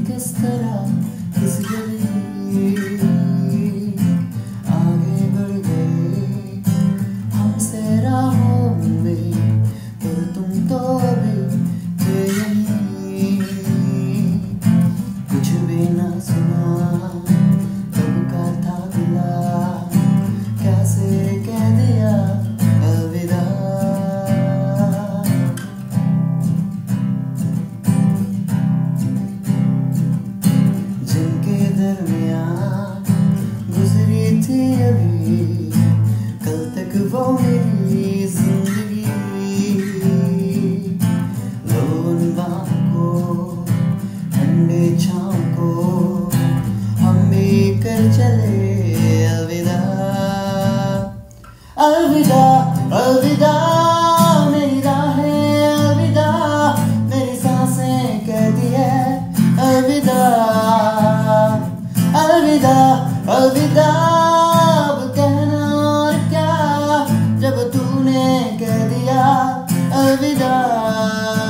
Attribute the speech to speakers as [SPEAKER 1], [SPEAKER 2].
[SPEAKER 1] किस तरह किस गली आगे बढ़ गए हमसे राहों में, पर तुम तो अभी थे यहीं। कुछ भी ना सुना तब का था गिला, कैसे कह दिया अलविदा। जिनके दरमियान गुजरी थी अभी कल तक वो मेरी जिंदगी, लो उन बाहों को ठंडे छाँव को हम भी कर चले अलविदा। अलविदा अलविदा मेरी राहें अलविदा, मेरी सांसें कहती है अलविदा। अलविदा अलविदा अब कहना और क्या, जब तूने कह दिया अलविदा।